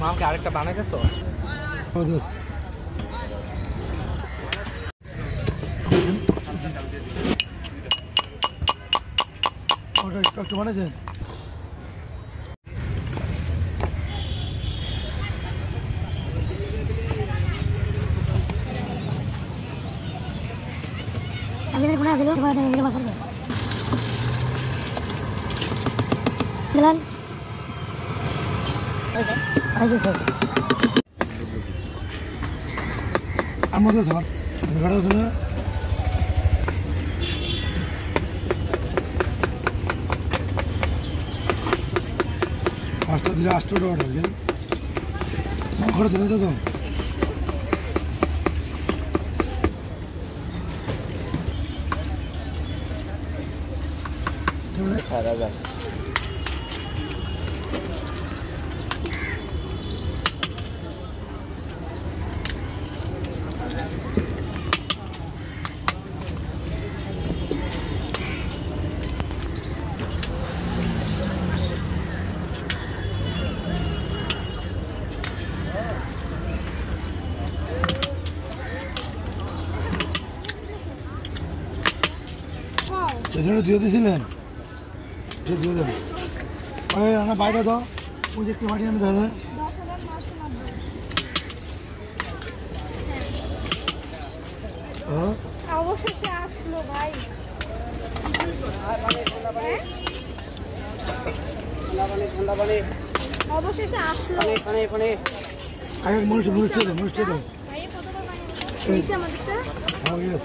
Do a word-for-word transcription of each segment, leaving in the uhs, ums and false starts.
আমাকে আরেকটা বানাইতেছো? একটু বানাইছেন? আমাদের ঘাটা আছে না পাঁচটা দিলে আটশো টাকা ঢালবেন ঘরে দিলে তো সারা যায় সেজন্য দিয়ে দিয়েছিলেন দিয়ে দেন ওই রান্না বাইরে দাও ওই যে একটু বাড়ি আমি দাদা অবশেষে আসলো ভাই অবশেষে আসলো আগে মানুষ মরিচে দাও মরিচে দাও আমাদেরটা হ্যাঁ ইয়েস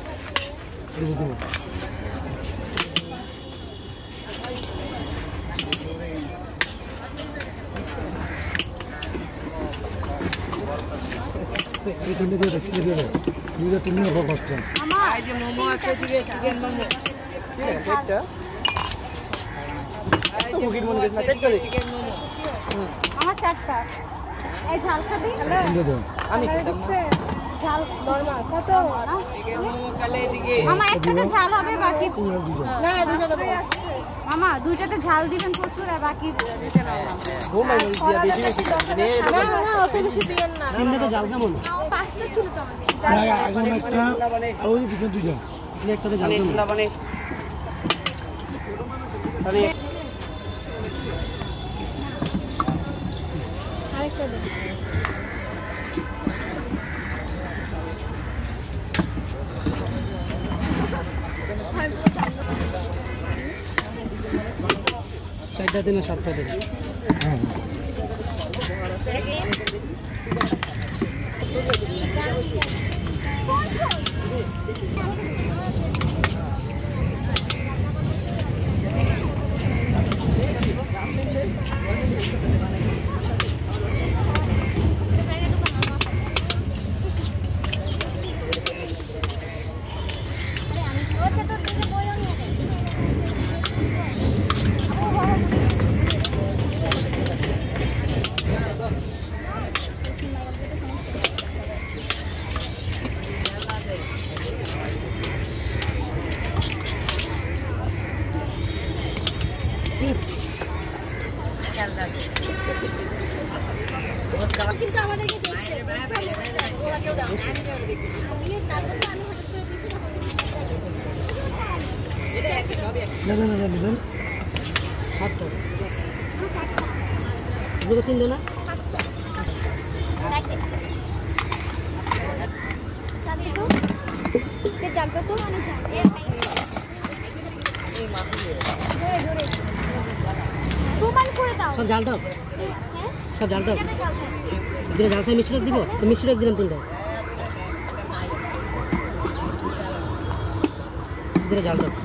তুমি দিয়ে দেখি দিয়ে দাও দুইটা তুমি অফার করছেন আমার এই যে মোমো আছে দিকে চিকেন মোমো ঠিক আছে এটা এই যে মুরগির মোমো আছে চিকেন মোমো আমার চারটা এই ঝাল খাবি দিয়ে দাও আমি ঝাল নরমাল কত না চিকেন মোমো খালে এদিকে মামা একটাতে ঝাল হবে বাকি না দুটোতে দেব মামা দুইটাতে ঝাল দিবেন প্রচুর আর বাকি দিতে না মোমো মরিচ দিয়া বেশি বেশি নে না না অত বেশি দিয়েন না তিনটা ঝাল কেমন পাঁচটা ছিল তো আমাদের আগে একটা আর ওই পিছনে দুইটা একটাতে ঝাল কেমন মানে মানে আরেকটা দিন চারটা দিন সাতটা দিন হ্যাঁ কিন্তু আমাদেরকে দেখছে ওরা কেউ দাও না না না না সাতটা দুটো তিনটে না জানতো তো আমি তোমার করে দাও সব জাল দাও সব জাল দাও দিলে জাল খাই মিষ্টি দিব তো মিষ্টি দিলাম তিনটা দিলে জাল দাও